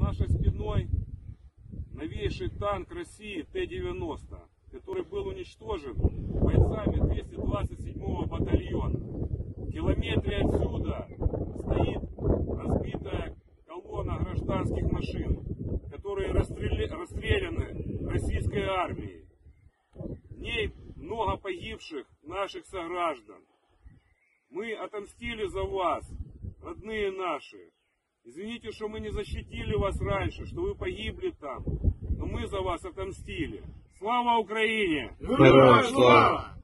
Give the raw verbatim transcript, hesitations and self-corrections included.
нашей спиной новейший танк России Т девяносто, который был уничтожен бойцами двухсот двадцать седьмого батальона. В километре отсюда стоит разбитая колонна гражданских машин, которые расстреляны российской армией. В ней много погибших наших сограждан. Мы отомстили за вас, родные наши. Извините, что мы не защитили вас раньше, что вы погибли там. Но мы за вас отомстили. Слава Украине! Героям слава!